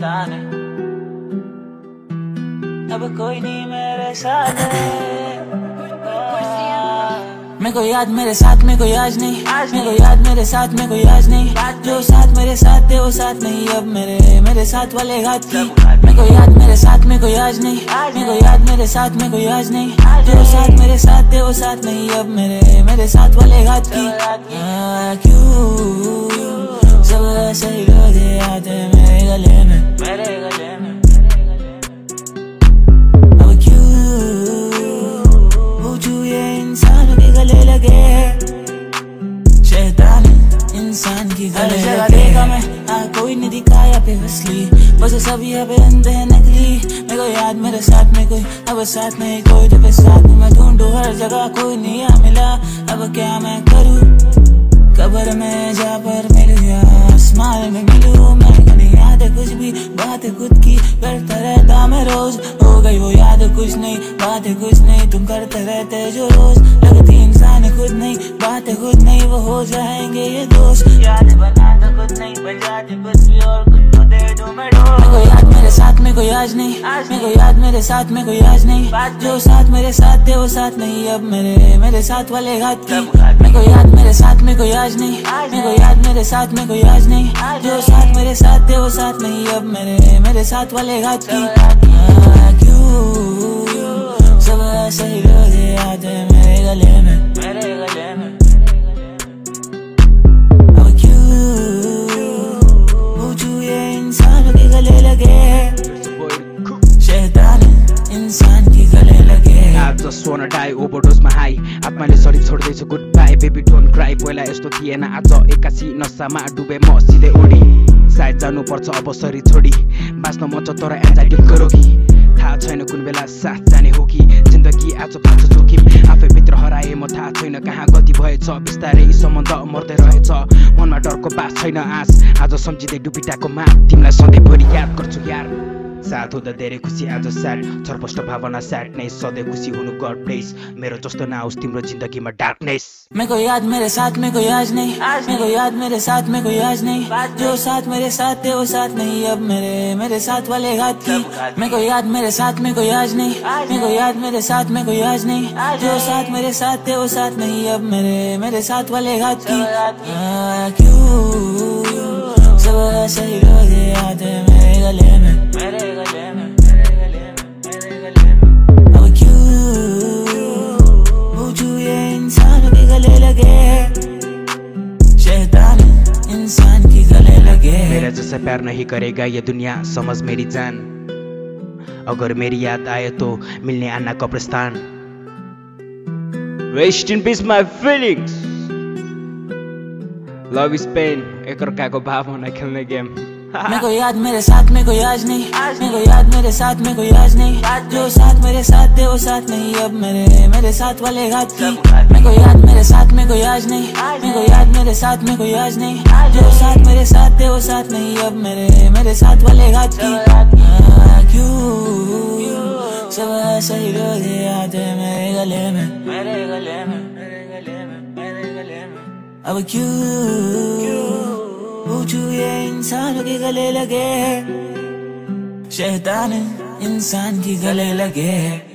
शैतान है, अब कोई नहीं मेरे साथ है। मेरे को याद मेरे साथ में कोई आज नहीं, मेरे को याद मेरे साथ में कोई आज नहीं, जो साथ मेरे साथ थे वो साथ नहीं अब मेरे साथ वाले घात की। मेरे को याद मेरे साथ में कोई आज नहीं, मेरे को याद मेरे साथ में कोई आज नहीं, जो साथ मेरे साथ थे वो साथ नहीं अब मेरे साथ वाले घात की। क्यों सब ऐसे ही लोग आते मेरे गले में, अब क्यों पूछूं ये इंसान के गले लगे, शैतान इंसान की गले लगे। मैं कोई नहीं दिखाया पे असली, बस सब ये पे अंधे नकली। मेरे को याद मेरे साथ में कोई अब साथ नहीं, कोई तो साथ में मैं ढूंढूं हर जगह, कोई नहीं मिला। अब क्या मैं करूं, कब्र में जा पर मिल गया, आसमान में मिलूं मैं। नहीं याद कुछ भी, बात खुद की करता रहता मैं रोज, हो गई वो याद कुछ नहीं, बात कुछ नहीं, तुम करते रहते जो रोज। लगती इंसान खुद नहीं, बात खुद नहीं, वो हो जाएंगे ये दोस्त। याद बनाता खुद नहीं, बजाते कुछ भी और कुछ तो दे दो मैं डोज। मेरे को याद मेरे साथ में कोई आज नहीं, मेरे को याद मेरे साथ में कोई आज नहीं, जो साथ मेरे साथ थे वो साथ नहीं अब मेरे साथ वाले घात की। मेरे को याद मेरे साथ में कोई आज नहीं, मेरे को याद मेरे साथ में कोई आज नहीं, जो साथ मेरे साथ थे वो साथ नहीं अब मेरे साथ वाले घात की। क्यों सब ऐसे ही लोग आते मेरे गले में, अब क्यों पूछूं ये इंसान के गले लगे, शैतान इंसान की गले लगे। I just wanna die overdose मा हाई, आत्माले शरीर छोड्दैछु good bye, baby don't cry. पहिला यस्तो थिएन, आज एक्कासी नसामा डुबे म सिधै उडी। सायद जानु पर्छ अब शरीर छोडी, बाँच्न मन छ तर एन्जाइटी रोगी। थाहा छैन कुन बेला साथ जाने हो कि जिन्दगी आज पाछ जोखिम, आफै भित्र हराए म थाहा छैन कहाँ गति भएछ। बिस्तारै सम्बन्ध मर्दै रहेछ, मनमा डरको बास छैन आस, आज सम्झिँदै डुबिटाको मा तिमीलाई सधैँभरि याद गर्छु यार। साथ हुँदा धेरै खुसी आज स्याड, छरपष्ट भावना स्याडनेस, सधैँ खुसी हुनु गड प्लेस, मेरो जस्तो नआओस् तिम्रो जिन्दगीमा डार्कनेस। मेरे को याद मेरे साथ में कोई आज नहीं, मेरे को याद मेरे साथ में कोई आज नहीं, जो साथ मेरे साथ थे वो साथ नहीं अब मेरे साथ वाले घात की। मेरे को याद मेरे साथ में कोई आज नहीं, मेरे को याद मेरे साथ में कोई आज नहीं, जो साथ मेरे साथ थे वो साथ नहीं अब मेरे साथ वाले घात की। क्यों सब ऐसे ही लोग आते मेरे गले में, अब क्यों पूछूं ये इंसान के गले लगे, शैतान इंसान की गले लगे। मेरा जैसा प्यार नहीं करेगा ये दुनिया, समझ मेरी जान, अगर मेरी याद आए तो मिलने आना कब्रिस्तान। Rest in peace my feelings, love is pain, एकअर्काको भावना खेल्ने गेम। मेरे को याद मेरे साथ में कोई आज नहीं, मेरे को याद मेरे साथ में कोई आज नहीं, जो साथ मेरे साथ थे वो साथ नहीं अब मेरे साथ वाले घात की। मेरे को याद मेरे साथ में कोई आज नहीं, मेरे को याद मेरे साथ में कोई आज नहीं, जो साथ मेरे साथ थे वो साथ नहीं अब मेरे साथ वाले घात की। क्यों सब ऐसे ही लोग आते मेरे गले में, अब क्यों पूछूं ये इंसान के गले लगे, शैतान इंसान की गले लगे।